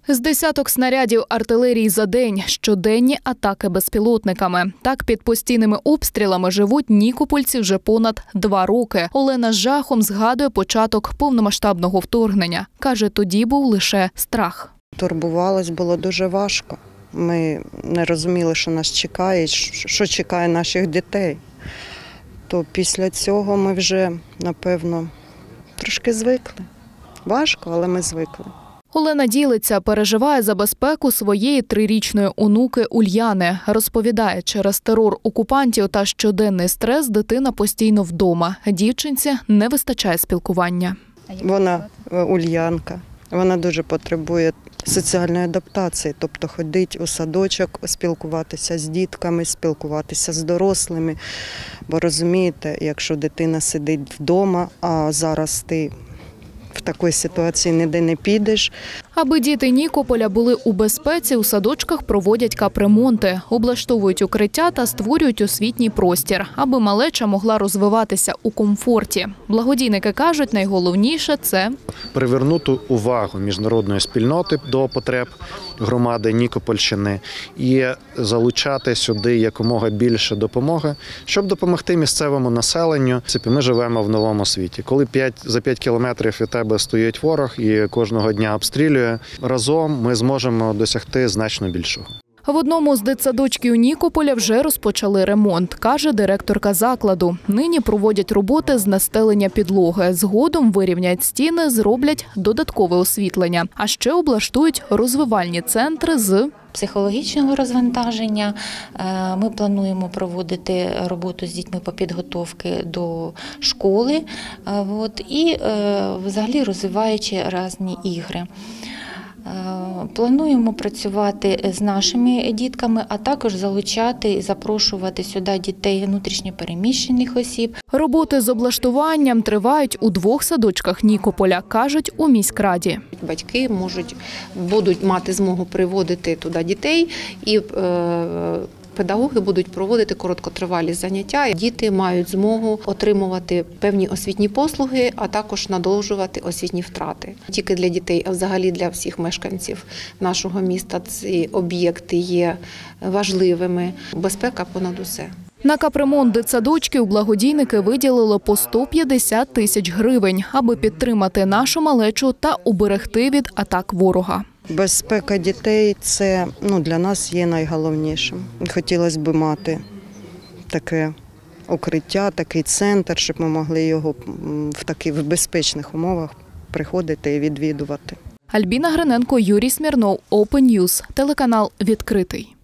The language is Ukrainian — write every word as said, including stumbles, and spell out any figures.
З десяток снарядів артилерії за день, щоденні атаки безпілотниками. Так під постійними обстрілами живуть нікопольці вже понад два роки. Олена з жахом згадує початок повномасштабного вторгнення. Каже, тоді був лише страх. Турбувалось було дуже важко. Ми не розуміли, що нас чекає, що чекає наших дітей. То після цього ми вже, напевно, трошки звикли. Важко, але ми звикли. Олена ділиться, переживає за безпеку своєї трирічної онуки Ульяни. Розповідає, через терор окупантів та щоденний стрес дитина постійно вдома. Дівчинці не вистачає спілкування. Вона Ульянка, вона дуже потребує соціальної адаптації, тобто ходить у садочок, спілкуватися з дітками, спілкуватися з дорослими. Бо розумієте, якщо дитина сидить вдома, а зараз ти в такій ситуації ніде не підеш. Аби діти Нікополя були у безпеці, у садочках проводять капремонти, облаштовують укриття та створюють освітній простір, аби малеча могла розвиватися у комфорті. Благодійники кажуть, найголовніше – це привернути увагу міжнародної спільноти до потреб громади Нікопольщини і залучати сюди якомога більше допомоги, щоб допомогти місцевому населенню. Ми живемо в новому світі. Коли за п'ять кілометрів від тебе стоїть ворог і кожного дня обстрілює, разом ми зможемо досягти значно більшого. В одному з дитсадочків Нікополя вже розпочали ремонт, каже директорка закладу. Нині проводять роботи з настелення підлоги. Згодом вирівняють стіни, зроблять додаткове освітлення. А ще облаштують розвивальні центри з психологічного розвантаження. Ми плануємо проводити роботу з дітьми по підготовці до школи і взагалі розвиваючи різні ігри. Плануємо працювати з нашими дітками, а також залучати і запрошувати сюди дітей внутрішньо переміщених осіб. Роботи з облаштуванням тривають у двох садочках Нікополя, кажуть у міськраді. Батьки можуть, будуть мати змогу приводити туди дітей і е, педагоги будуть проводити короткотривалі заняття. Діти мають змогу отримувати певні освітні послуги, а також надолужувати освітні втрати. Не тільки для дітей, а взагалі для всіх мешканців нашого міста ці об'єкти є важливими. Безпека понад усе. На капремонт дитсадочків благодійники виділили по сто п'ятдесят тисяч гривень, аби підтримати нашу малечу та уберегти від атак ворога. Безпека дітей – це ну, для нас є найголовнішим. Хотілося б мати таке укриття, такий центр, щоб ми могли його в таких безпечних умовах приходити і відвідувати. Альбіна Гриненко, Юрій Смірнов, Open News, телеканал «Відкритий».